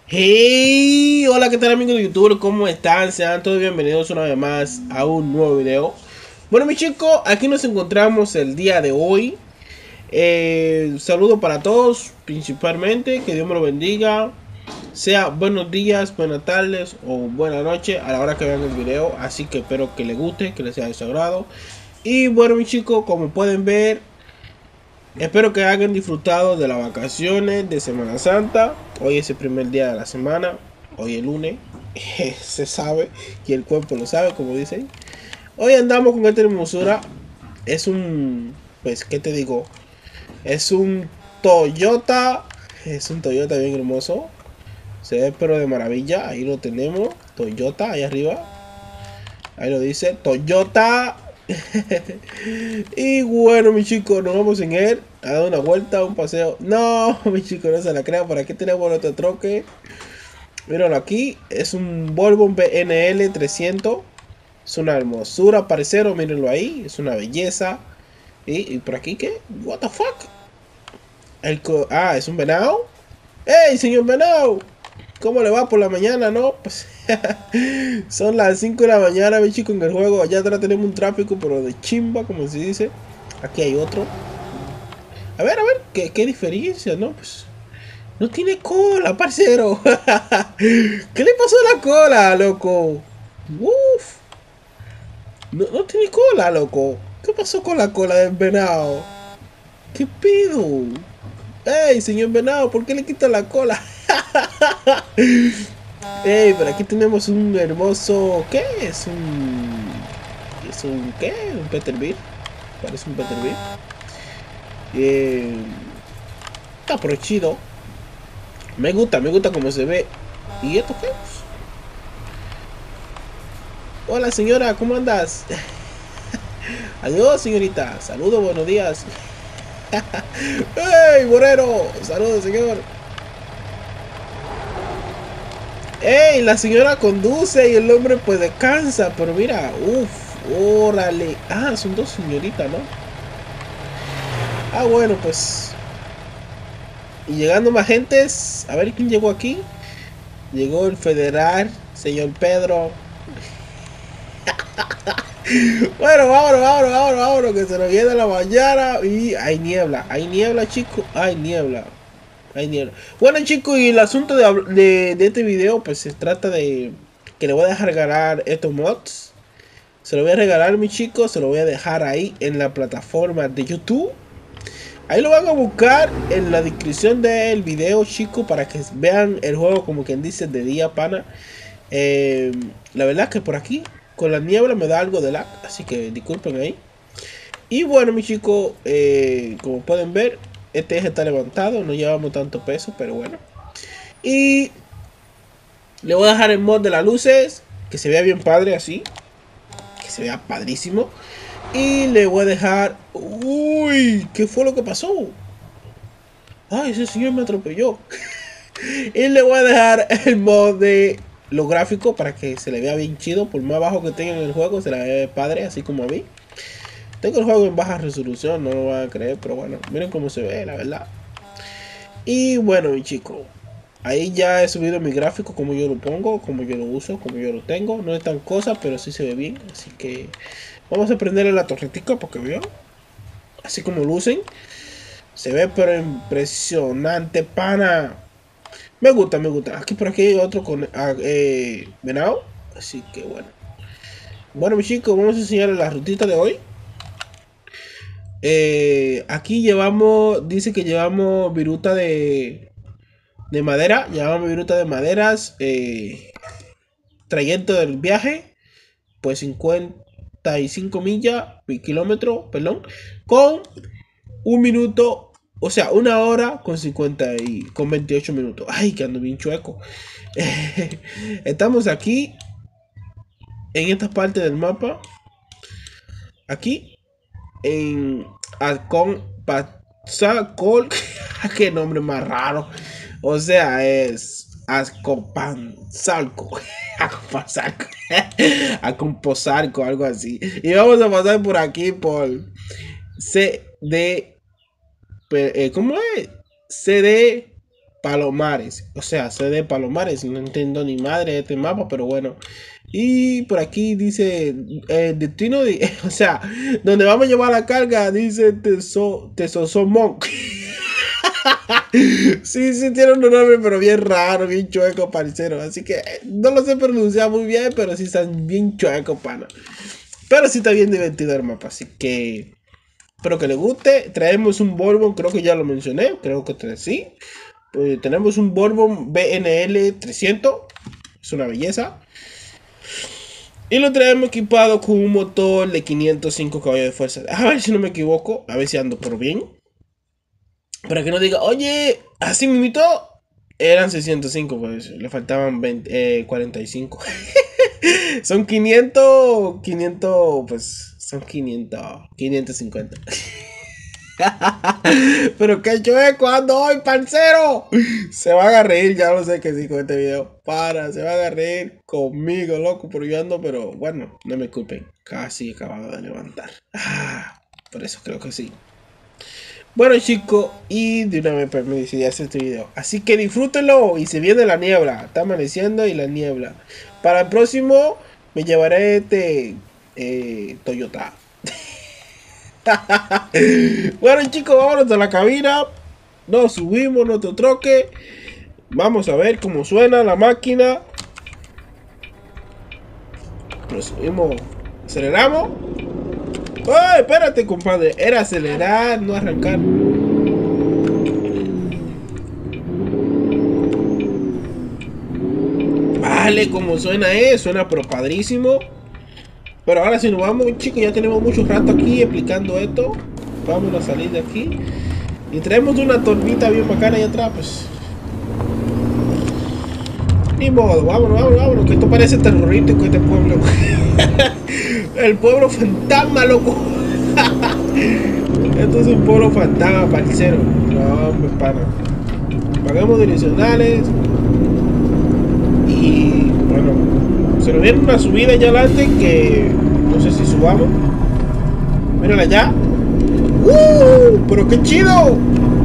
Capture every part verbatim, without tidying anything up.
Hey, hola, ¿qué tal amigos de YouTube? ¿Cómo están? Sean todos bienvenidos una vez más a un nuevo video. Bueno, mis chicos, aquí nos encontramos el día de hoy. Eh, saludo para todos, principalmente, que Dios me lo bendiga. Sea buenos días, buenas tardes o buena noche a la hora que vean el video. Así que espero que les guste, que les sea de su agrado. Y bueno, mis chicos, como pueden ver, espero que hayan disfrutado de las vacaciones de Semana Santa. Hoy es el primer día de la semana. Hoy es lunes. Se sabe y el cuerpo lo sabe, como dicen. Hoy andamos con esta hermosura. Es un, pues, ¿qué te digo? Es un Toyota. Es un Toyota bien hermoso. Se ve pero de maravilla. Ahí lo tenemos. Toyota, ahí arriba. Ahí lo dice. Toyota. Y bueno, mi chico, nos vamos en él a dar una vuelta, un paseo. No, mi chico, no se la crea. Por aquí tenemos nuestro troque. Míralo aquí. Es un Volvo B N L trescientos. Es una hermosura, parcero. Mírenlo ahí. Es una belleza. ¿Y, y por aquí qué? What the fuck? El ah, es un venado. ¡Ey, señor venado! ¿Cómo le va por la mañana, no? Pues son las cinco de la mañana, mi chico, en el juego. Allá atrás tenemos un tráfico, pero de chimba, como se dice. Aquí hay otro. A ver, a ver, ¿qué, qué diferencia, no? Pues no tiene cola, parcero. ¿Qué le pasó a la cola, loco? Uf. No, no tiene cola, loco. ¿Qué pasó con la cola del venado? ¿Qué pido? ¡Ey, señor venado! ¿Por qué le quita la cola? ¡Ey! Pero aquí tenemos un hermoso... ¿Qué es? Un... ¿Es un qué? ¿Un Peterbilt? Parece un Peterbilt. Eh, está pero chido. Me gusta, me gusta cómo se ve. ¿Y esto qué es? Hola señora, ¿cómo andas? Adiós señorita. Saludos, buenos días. ¡Ey, Moreno! Saludos, señor. ¡Ey! La señora conduce y el hombre pues descansa. Pero mira, uff, órale. Ah, son dos señoritas, ¿no? Ah, bueno, pues. Y llegando más gentes. A ver quién llegó aquí. Llegó el federal, señor Pedro. Bueno, vámonos, vámonos, vámonos, vámonos, que se nos viene la mañana. Y hay niebla, hay niebla, chicos. Hay niebla. Hay niebla. Bueno, chicos, y el asunto de, de, de este video, pues se trata de que le voy a dejar regalar estos mods. Se lo voy a regalar, mi chicos. Se lo voy a dejar ahí en la plataforma de YouTube. Ahí lo van a buscar en la descripción del video, chicos, para que vean el juego como quien dice de día, pana. Eh, la verdad es que por aquí, con la niebla me da algo de lag, así que disculpen ahí. Y bueno, mi chicos, eh, como pueden ver, este eje está levantado, no llevamos tanto peso, pero bueno. Y le voy a dejar el mod de las luces, que se vea bien padre así, que se vea padrísimo. Y le voy a dejar... Uy, ¿qué fue lo que pasó? Ay, ese señor me atropelló. Y le voy a dejar el mod de los gráficos para que se le vea bien chido. Por más bajo que tenga en el juego, se le ve padre, así como a mí. Tengo el juego en baja resolución, no lo van a creer, pero bueno, miren cómo se ve, la verdad. Y bueno, mi chico, ahí ya he subido mi gráfico, como yo lo pongo, como yo lo uso, como yo lo tengo. No es tan cosa, pero sí se ve bien. Así que vamos a prenderle la torretica porque veo. Así como lucen. Se ve pero impresionante, pana. Me gusta, me gusta. Aquí por aquí hay otro con ah, eh, venado. Así que bueno. Bueno, mis chicos, vamos a enseñarles la rutita de hoy. Eh, aquí llevamos, dice que llevamos viruta de, de madera. Llevamos viruta de maderas. Eh, trayecto del viaje, pues cincuenta y cinco millas, kilómetros, perdón. Con un minuto, o sea, una hora con cincuenta y con veintiocho minutos. Ay, que ando bien chueco. Estamos aquí en esta parte del mapa. Aquí en Alcón Pazalco. Qué nombre más raro. O sea, es Azcopanzalco. Azcopanzalco. Acomposarco, algo así. Y vamos a pasar por aquí por C D. Eh, ¿Cómo es? C D Palomares. O sea, C D Palomares. No entiendo ni madre de este mapa, pero bueno. Y por aquí dice el destino de, o sea, donde vamos a llevar la carga, dice Teso, Tesosomón. Sí, sí, tiene un nombre, pero bien raro, bien chueco, parcero. Así que no lo sé pronunciar muy bien, pero sí están bien chueco, pana. Pero sí está bien divertido el mapa, así que espero que les guste. Traemos un Bourbon, creo que ya lo mencioné, creo que sí. Pues tenemos un Bourbon B N L trescientos, es una belleza. Y lo traemos equipado con un motor de quinientos cinco caballos de fuerza. A ver si no me equivoco, a ver si ando por bien. Para que no diga, oye, así me invitó. Eran seiscientos cinco, pues le faltaban veinte, eh, cuarenta y cinco. Son quinientos, quinientos, pues son quinientos, quinientos cincuenta. Pero que chueco ando hoy, parcero. Se van a reír, ya lo sé que sí con este video. Para, se van a reír conmigo, loco, por yo ando, pero bueno, no me culpen. Casi he acabado de levantar. Ah, por eso creo que sí. Bueno, chicos, y de una vez me decidí hacer este video. Así que disfrútenlo y se viene la niebla. Está amaneciendo y la niebla. Para el próximo me llevaré este eh, Toyota. Bueno, chicos, vámonos a la cabina. Nos subimos nuestro troque. Vamos a ver cómo suena la máquina. Nos subimos. Aceleramos. ¡Ay, espérate, compadre! Era acelerar, no arrancar. Vale, como suena eso, suena pero padrísimo. Pero ahora si nos vamos, chicos, ya tenemos mucho rato aquí explicando esto. Vamos a salir de aquí. Y traemos una tormita bien bacana ahí atrás, pues. Ni modo, vámonos, vámonos, vámonos, que esto parece terrorífico este pueblo. El pueblo fantasma, loco. Esto es un pueblo fantasma, parcero. No, hombre, pana. Pagamos direccionales. Y bueno, se nos viene una subida allá adelante que no sé si subamos. Mírala allá. ¡Uh! ¡Pero qué chido!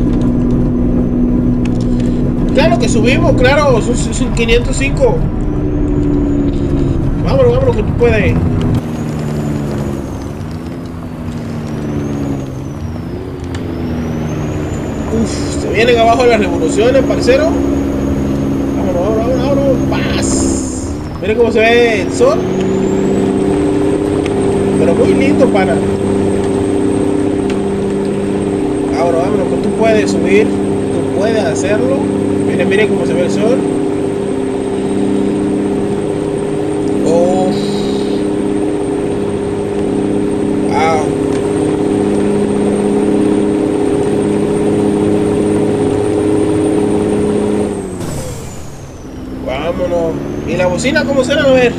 Claro que subimos, claro, son, son quinientos cinco. Vámonos, vámonos, que tú puedes. Uf, se vienen abajo las revoluciones, parcero. Vámonos, vámonos, vámonos, vámonos. Paz. Miren cómo se ve el sol. Pero muy lindo, pana. Vámonos, vámonos, que tú puedes subir. Tú puedes hacerlo. Miren, miren cómo se ve el sol. Oh. Wow. Vámonos. ¿Y la bocina cómo suena? A ver.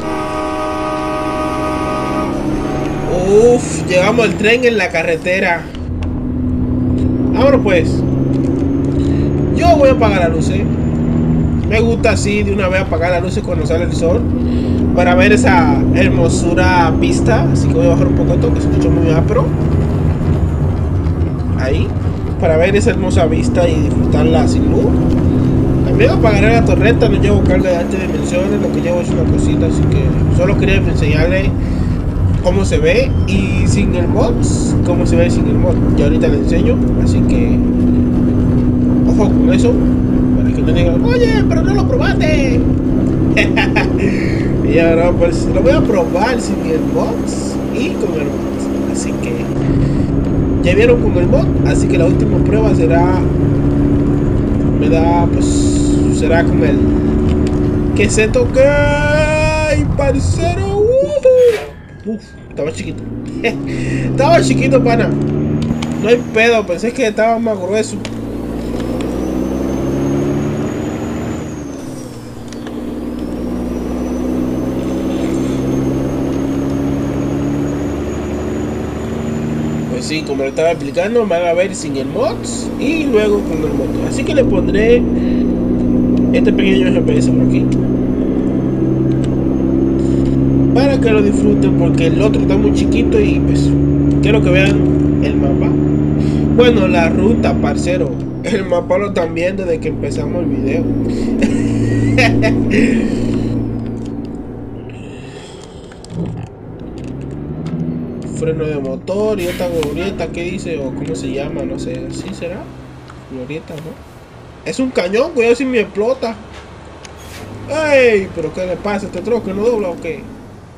Uf, llevamos el tren en la carretera. Vámonos pues. Yo voy a apagar las luces. Me gusta así de una vez apagar las luces cuando sale el sol, para ver esa hermosura vista. Así que voy a bajar un poco esto, que se escucha muy áspero. Ahí. Para ver esa hermosa vista y disfrutarla sin luz. También apagaré la torreta. No llevo carga de altas dimensiones. Lo que llevo es una cosita. Así que solo quería enseñarle cómo se ve. Y sin el mod, cómo se ve sin el mod. Ya ahorita le enseño. Así que ojo con eso, para que no digan, oye, pero no lo probaste. Y ahora pues lo voy a probar sin el mod y con el mod. Así que ya vieron con el mod, así que la última prueba será, me da, pues será con el que se toque. ¡Ay, parcero! Uh-huh. Uf, estaba chiquito. Estaba chiquito, pana. No hay pedo, pensé que estaba más grueso. Sí, como le estaba explicando, van a ver sin el mods y luego con el mod. Así que le pondré este pequeño G P S por aquí para que lo disfruten, porque el otro está muy chiquito y pues quiero que vean el mapa. Bueno, la ruta, parcero. El mapa lo están viendo desde que empezamos el video. Freno de motor y esta glorieta, ¿qué dice? O cómo se llama, no sé. ¿Sí será? Glorieta, ¿no? Es un cañón, cuidado si me explota. ¡Ey! ¿Pero qué le pasa a este troque? ¿No dobla o qué?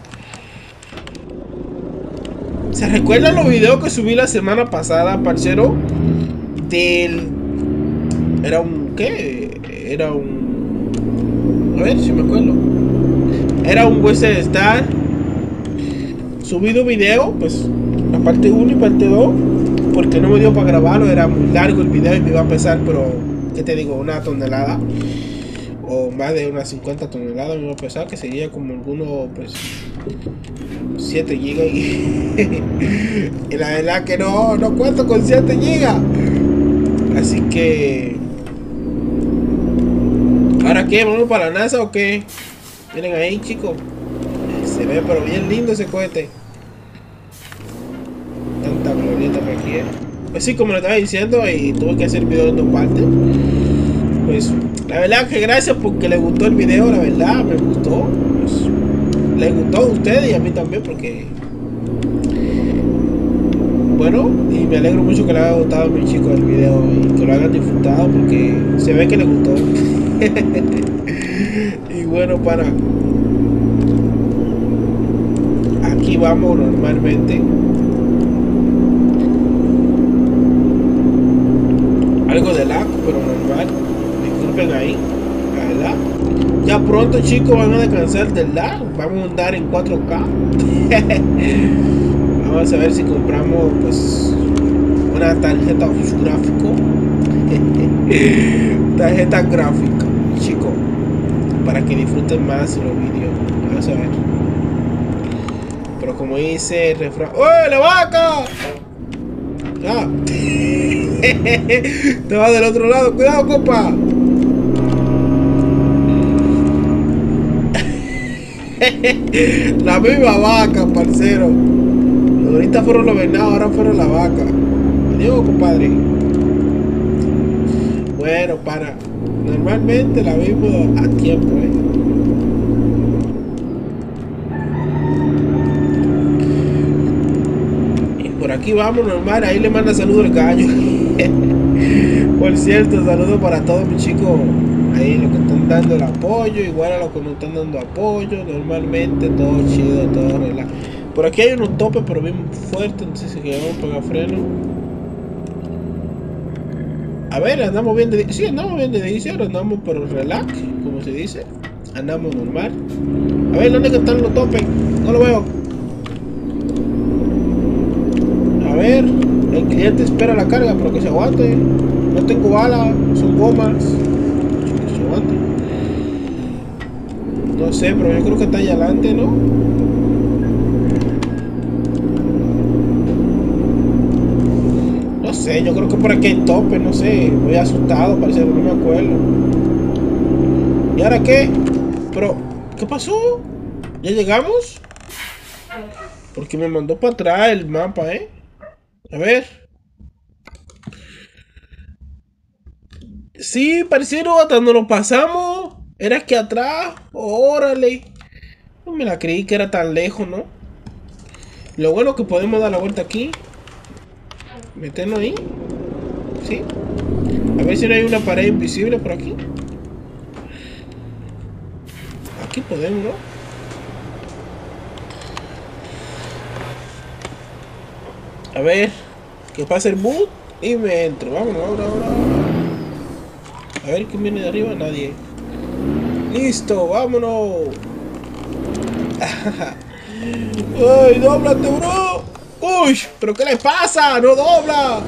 ¿Se recuerdan los videos que subí la semana pasada, parcero? Del... Era un... ¿Qué? Era un... A ver si me acuerdo. Era un Western Star. Subí dos videos, pues la parte uno y parte dos, porque no me dio para grabarlo, era muy largo el video y me iba a pesar, pero, ¿qué te digo? Una tonelada, o más de unas cincuenta toneladas me iba a pesar, que sería como algunos, pues, siete gigas, y, y la verdad que no, no cuento con siete gigas, así que, ¿ahora qué? ¿Vamos para la NASA o qué? Miren ahí, chicos, se ve pero bien lindo ese cohete. Tanta glorieta que aquí, ¿eh? Pues sí, como le estaba diciendo, y tuve que hacer el video en dos partes. Pues la verdad que gracias porque le gustó el video, la verdad, me gustó. Pues, le gustó a ustedes y a mí también, porque bueno, y me alegro mucho que le haya gustado a mi chico el video y que lo hayan disfrutado, porque se ve que le gustó. Y bueno, para aquí vamos normalmente. Algo de lag, pero normal. Disculpen ahí, la verdad. Ya pronto, chicos, van a descansar del lag. Vamos a andar en cuatro K. Vamos a ver si compramos, pues, una tarjeta gráfico. Tarjeta gráfica, chicos, para que disfruten más los vídeos. Vamos a ver. Pero como dice el refrán, ¡oye, la vaca! Ah. Te vas del otro lado, cuidado, compa. La misma vaca, parcero. Ahorita fueron los venados, ahora fueron la vaca. Adiós, compadre. Bueno, para. Normalmente la vimos a tiempo, eh. Y por aquí vamos, normal. Ahí le manda saludos el gallo. Por cierto, saludos para todos mis chicos ahí, los que están dando el apoyo, igual a los que no están dando apoyo. Normalmente todo chido, todo relax. Por aquí hay unos topes, pero bien fuertes, entonces si queremos pegar freno. A ver, andamos bien de... Sí, andamos bien de edición, andamos pero relax, como se dice. Andamos normal. A ver, ¿dónde están los topes? No lo veo. A ver, el cliente espera la carga, pero que se aguante. No tengo bala, son gomas. Que se aguante. No sé, pero yo creo que está allá adelante, ¿no? No sé, yo creo que por aquí hay tope, no sé. Voy asustado, parece que no me acuerdo. ¿Y ahora qué? Pero, ¿qué pasó? ¿Ya llegamos? Porque me mandó para atrás el mapa, ¿eh? A ver. Sí, parecido, hasta donde nos pasamos. Era aquí atrás. Órale. No me la creí que era tan lejos, ¿no? Lo bueno es que podemos dar la vuelta aquí. Meternos ahí. Sí. A ver si no hay una pared invisible por aquí. Aquí podemos, ¿no? A ver. Que pase el boot y me entro. Vámonos, ahora, ahora. A ver quién viene de arriba. Nadie. Listo, vámonos. ¡Ay, dóblate, bro! ¡Uy! ¿Pero qué le pasa? ¡No dobla!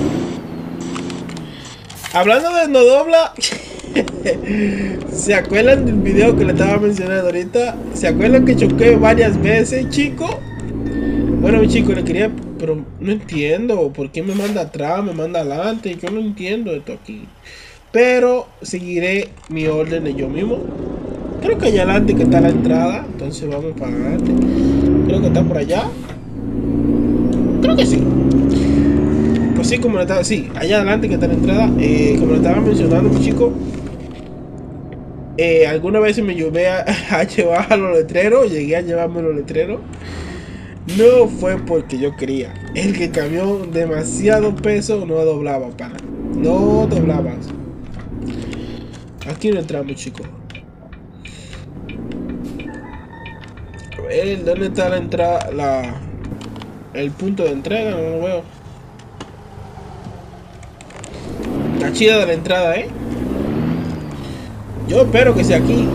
Hablando de no dobla, ¿se acuerdan del video que le estaba mencionando ahorita? ¿Se acuerdan que choqué varias veces, chico? Bueno, mi chico, le quería... Pero no entiendo por qué me manda atrás, me manda adelante. Yo no entiendo esto aquí. Pero seguiré mi orden de yo mismo. Creo que allá adelante que está la entrada. Entonces vamos para adelante. Creo que está por allá. Creo que sí. Pues sí, como le estaba, sí, allá adelante que está la entrada, eh, como le estaba mencionando, mi chico, eh, alguna vez me llevé a, a llevar a los letreros, llegué a llevarme los letreros. No fue porque yo quería. El que cambió demasiado peso no doblaba, para. No doblabas. Aquí no entramos, chicos. A ver, ¿dónde está la entrada? La, el punto de entrega, no lo veo. Está chida de la entrada, ¿eh? Yo espero que sea aquí.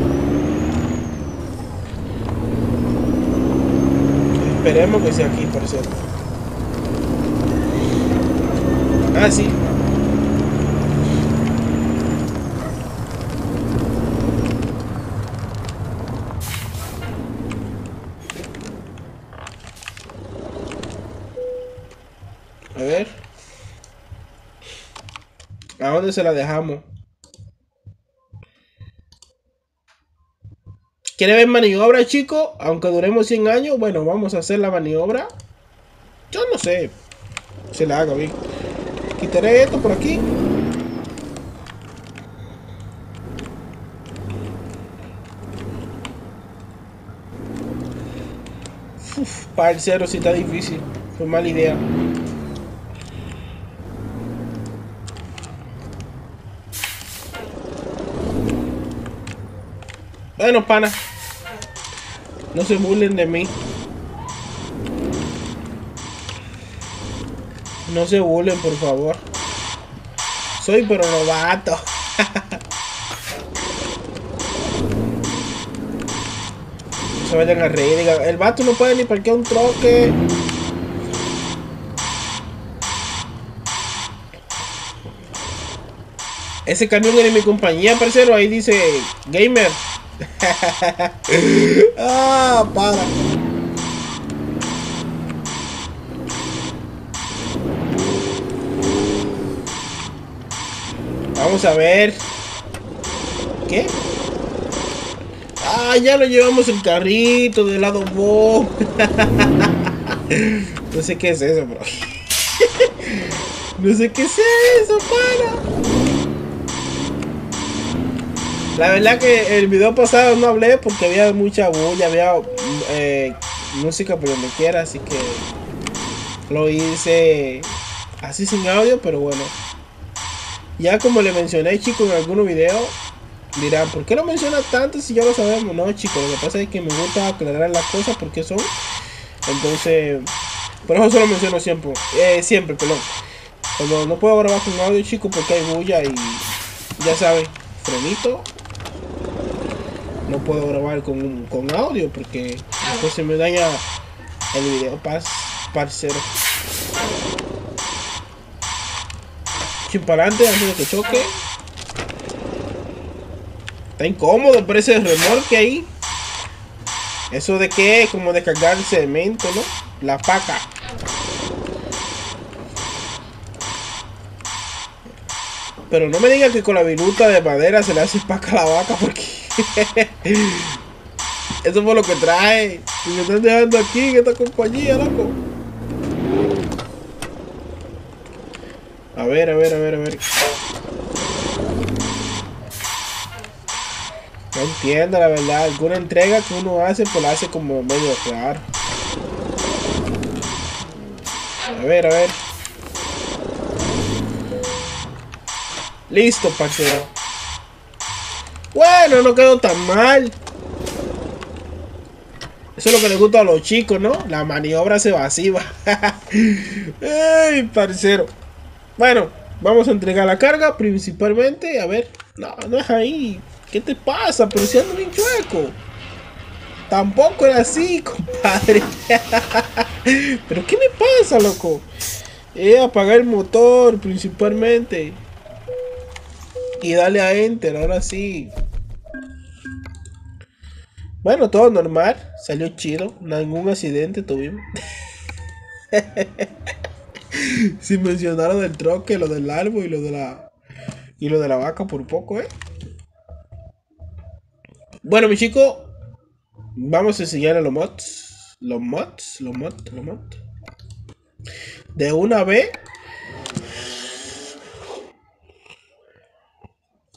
Esperemos que sea aquí, por cierto. Ah, sí. A ver. ¿A dónde se la dejamos? ¿Quiere ver maniobra, chicos? Aunque duremos cien años, bueno, vamos a hacer la maniobra. Yo no sé. Se la haga bien. Quitaré esto por aquí. Uf, para el cero sí está difícil. Fue mala idea. Bueno, pana. No se burlen de mí. No se burlen, por favor. Soy pero novato. No se vayan a reír. Digan, el vato no puede ni parquear un troque. Ese camión es de mi compañía, parcero. Ahí dice gamer. Ah, para. Vamos a ver. ¿Qué? Ah, ya lo llevamos el carrito del lado bo. No sé qué es eso, bro. No sé qué es eso, para. La verdad que el video pasado no hablé porque había mucha bulla, había eh, música por donde quiera, así que lo hice así sin audio, pero bueno. Ya como le mencioné, chicos, en algunos videos, dirán, ¿por qué lo mencionas tanto si ya lo sabemos? No, chicos, lo que pasa es que me gusta aclarar las cosas porque son. Entonces, por eso se lo menciono siempre, eh, siempre, perdón. Cuando no puedo grabar con audio, chicos, porque hay bulla y ya saben, frenito. No puedo grabar con, con audio porque después se me daña el video, pas, parcero. Chin para adelante antes de que choque. Está incómodo, parece el remolque ahí. Eso de que es como descargar el cemento, ¿no? La paca. Pero no me digan que con la viruta de madera se le hace paca a la vaca porque eso fue lo que trae. Y me están dejando aquí en esta compañía, loco. A ver, a ver, a ver, a ver. No entiendo, la verdad. Alguna entrega que uno hace, pues la hace como medio claro. A ver, a ver. Listo, parcero. Bueno, no quedó tan mal. Eso es lo que les gusta a los chicos, ¿no? La maniobra evasiva. Ey, parcero. Bueno, vamos a entregar la carga principalmente. A ver. No, no es ahí. ¿Qué te pasa? Pero si ando bien chueco. Tampoco era así, compadre. Pero ¿qué me pasa, loco? Eh, apagar el motor principalmente. Y dale a enter, ahora sí. Bueno, todo normal. Salió chido. Ningún accidente tuvimos. Sin mencionar lo del troque, lo del árbol y lo de la. Y lo de la vaca por poco, eh. Bueno, mi chico. Vamos a enseñarle los mods. Los mods, los mods, los mods. De una vez.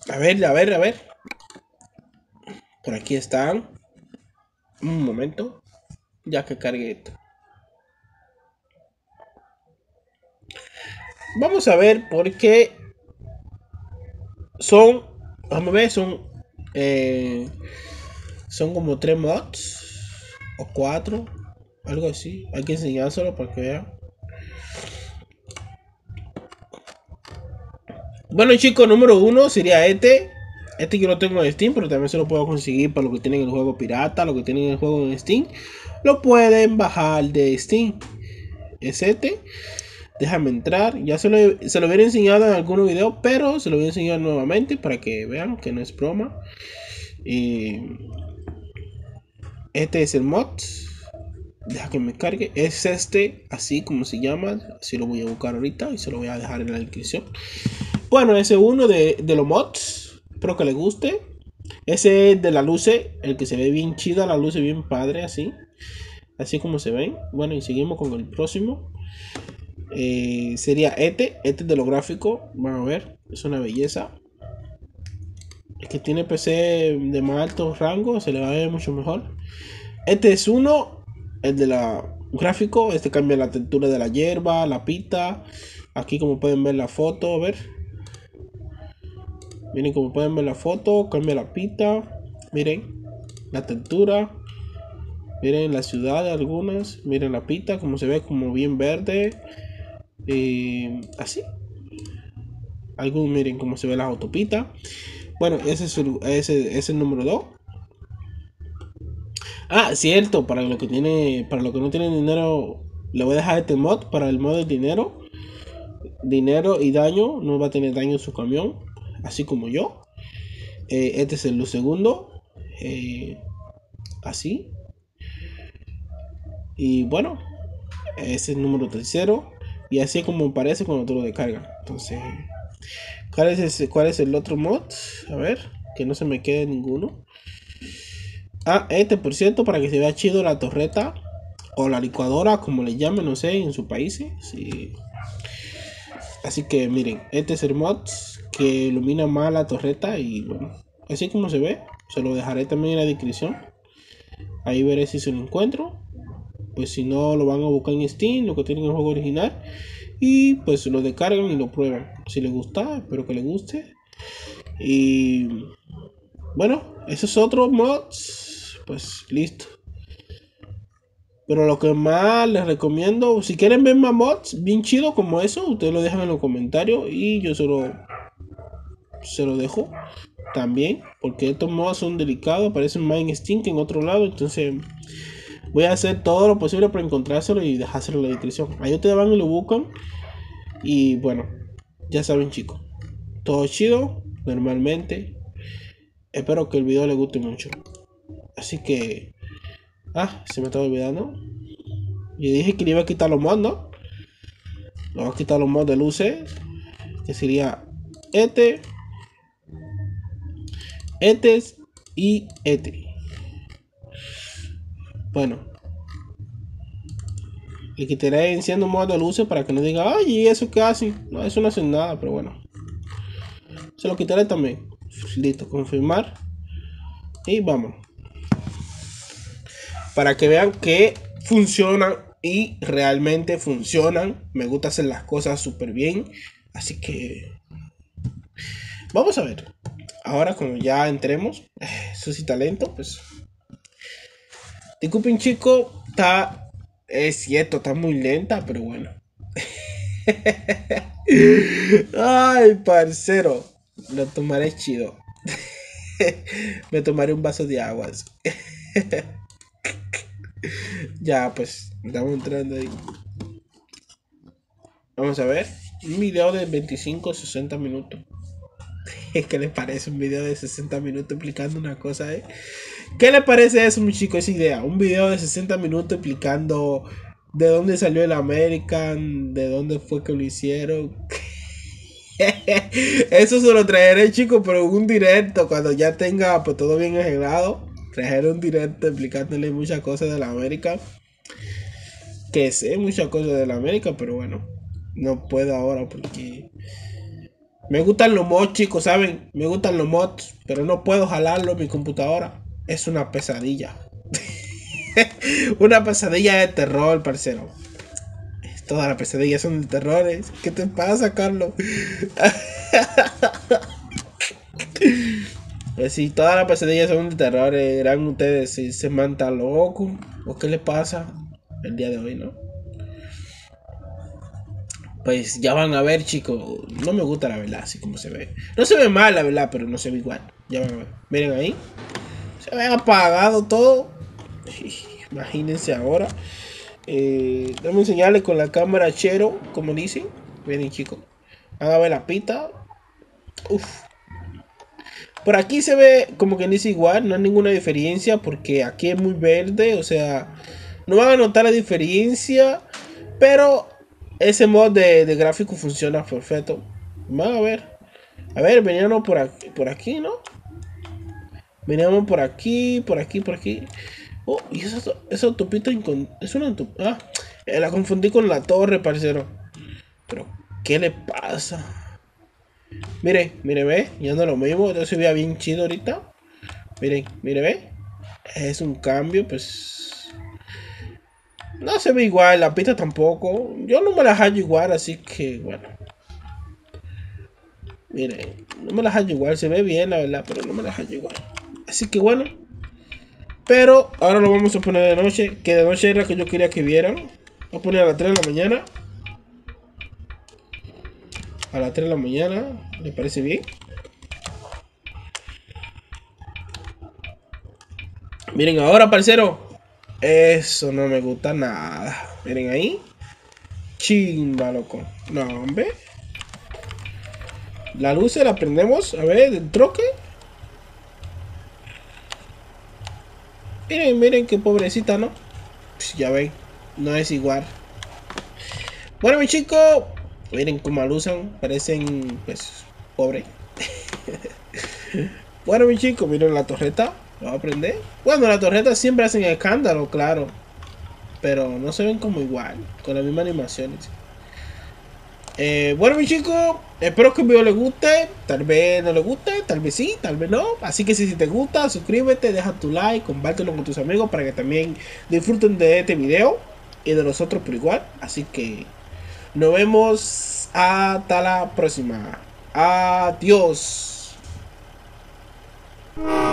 A ver, a ver, a ver. Por aquí están. Un momento. Ya que cargue esto. Vamos a ver por qué son. Vamos a ver, son. Eh, son como tres mods. O cuatro. Algo así. Hay que enseñárselo para que vean. Bueno, chicos, número uno sería este. Este yo lo tengo en Steam, pero también se lo puedo conseguir para los que tienen el juego pirata, los que tienen el juego en Steam. Lo pueden bajar de Steam. Es este. Déjame entrar. Ya se lo, se lo hubiera enseñado en algunos videos, pero se lo voy a enseñar nuevamente para que vean que no es broma. Y este es el mod. Deja que me cargue. Es este, así como se llama. Así lo voy a buscar ahorita y se lo voy a dejar en la descripción. Bueno, ese es uno de, de los mods. Espero que les guste. Ese es de la luces. El que se ve bien chida. La luz bien padre, así. Así como se ven. Bueno, y seguimos con el próximo. Eh, sería este. Este de lo gráfico. Vamos a ver. Es una belleza. El que tiene P C de más alto rango se le va a ver mucho mejor. Este es uno. El de la gráfico. Este cambia la textura de la hierba, la pita. Aquí como pueden ver la foto. A ver. Miren como pueden ver la foto. Cambia la pita. Miren. La textura. Miren la ciudad de algunas. Miren la pita. Como se ve como bien verde. Eh, así. Algunos miren cómo se ve la autopista. Bueno, ese es el, ese es el número dos. Ah, cierto, para lo que tiene, para lo que no tienen dinero, le voy a dejar este mod para el mod de dinero. Dinero y daño, no va a tener daño en su camión, así como yo. Eh, este es el segundo. Eh, así. Y bueno, ese es el número tercero. Y así es como parece cuando tú lo descargas. Entonces, ¿cuál es, ese, ¿cuál es el otro mod? A ver, que no se me quede ninguno. Ah, este por cierto, para que se vea chido la torreta o la licuadora, como le llamen, no sé, en su país. Sí. Así que miren, este es el mod que ilumina más la torreta y bueno, así como se ve, se lo dejaré también en la descripción. Ahí veré si se lo encuentro. Pues si no, lo van a buscar en Steam, lo que tienen el juego original. Y pues lo descargan y lo prueban. Si les gusta, espero que les guste. Y bueno, esos otros mods, pues listo. Pero lo que más les recomiendo, si quieren ver más mods bien chido como eso, ustedes lo dejan en los comentarios y yo se lo, se lo dejo también. Porque estos mods son delicados, aparecen más en Steam que en otro lado. Entonces voy a hacer todo lo posible para encontrárselo y dejárselo en la descripción. Ahí ustedes van y lo buscan. Y bueno, ya saben chicos, todo chido, normalmente. Espero que el video les guste mucho. Así que... Ah, se me estaba olvidando. Yo dije que le iba a quitar los mods, ¿no? Le voy a quitar los mods de luces. Que sería este, este y este. Bueno, le quitaré enciendo mods de luces para que no diga, ay, ¿y eso qué hace? No, eso no hace nada, pero bueno. Se lo quitaré también. Listo, confirmar. Y vamos. Para que vean que funcionan y realmente funcionan. Me gusta hacer las cosas súper bien. Así que vamos a ver. Ahora cuando ya entremos, eso sí talento, pues. Disculpen chico, está, es cierto, está muy lenta, pero bueno. Ay, parcero, lo tomaré chido. Me tomaré un vaso de aguas. Ya, pues, estamos entrando ahí. Vamos a ver. Un video de veinticinco a sesenta minutos. ¿Qué les parece un video de sesenta minutos explicando una cosa, eh? ¿Qué les parece eso, mi chico? Esa idea. Un video de sesenta minutos explicando de dónde salió el American, de dónde fue que lo hicieron. Eso se lo traeré, chicos, pero un directo cuando ya tenga pues todo bien arreglado. Traeré un directo explicándole muchas cosas de la América. Que sé muchas cosas de la América, pero bueno, no puedo ahora porque Me gustan los mods, chicos, ¿saben? Me gustan los mods, pero no puedo jalarlo en mi computadora. Es una pesadilla. Una pesadilla de terror, parcero. Todas las pesadillas son de terrores. ¿Qué te pasa, Carlos? Pues si todas las pesadillas son de terror, eran ustedes si se manta loco. ¿O qué le pasa el día de hoy, no? Pues ya van a ver, chicos. No me gusta la verdad, así como se ve. No se ve mal, la verdad, pero no se ve igual. Ya van a ver. Miren ahí. Se ve apagado todo. Imagínense ahora. Eh, déjame enseñarles con la cámara chero, como dicen. Miren, chicos. Van a ver la pita. Uf. Por aquí se ve como que dice igual, no hay ninguna diferencia porque aquí es muy verde, o sea, no van a notar la diferencia, pero ese mod de, de gráfico funciona perfecto. Van a ver, a ver, veníamos por aquí, por aquí, ¿no? Veníamos por aquí, por aquí, por aquí. Oh, y esa, esa autopista es una autopista. Ah, eh, la confundí con la torre, parcero. Pero, ¿qué le pasa? Mire, mire, ve, ya no lo mismo. Yo se veía bien chido ahorita. Miren, mire, ve. Es un cambio, pues. No se ve igual, la pista tampoco. Yo no me la hallo igual, así que bueno. Miren, no me la hallo igual. Se ve bien, la verdad, pero no me la hallo igual. Así que bueno. Pero ahora lo vamos a poner de noche. Que de noche era que yo quería que vieran. Voy a poner a las tres de la mañana. A las tres de la mañana. ¿Le parece bien? Miren ahora, parcero. Eso no me gusta nada. Miren ahí. Chimba, loco. No, hombre. La luz la prendemos. A ver, del troque. Miren, miren qué pobrecita, ¿no? Pues ya ven. No es igual. Bueno, mi chico. Miren cómo alusan. Parecen, pues, pobre. Bueno, mi chico. Miren la torreta. Lo voy a prender. Bueno, la torreta siempre hacen escándalo, claro. Pero no se ven como igual. Con las mismas animaciones. Eh, bueno, mi chico, espero que el video les guste. Tal vez no les guste, tal vez sí, tal vez no. Así que si, si te gusta, suscríbete, deja tu like, compártelo con tus amigos para que también disfruten de este video y de los otros por igual. Así que nos vemos hasta la próxima. Adiós.